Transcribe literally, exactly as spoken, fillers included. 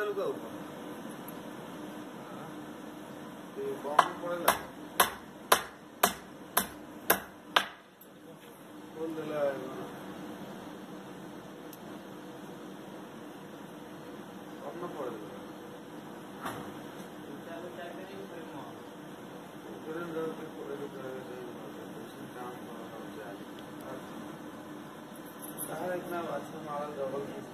चालू का ते बॉम्ब पडेल बोल दिला बॉम्ब पडेल चालू जाके नहीं करेंगे करें जरूर के पड़ेगा करेगा दूसरे काम करना चाहिए कहाँ इतना अच्छा मारा डबल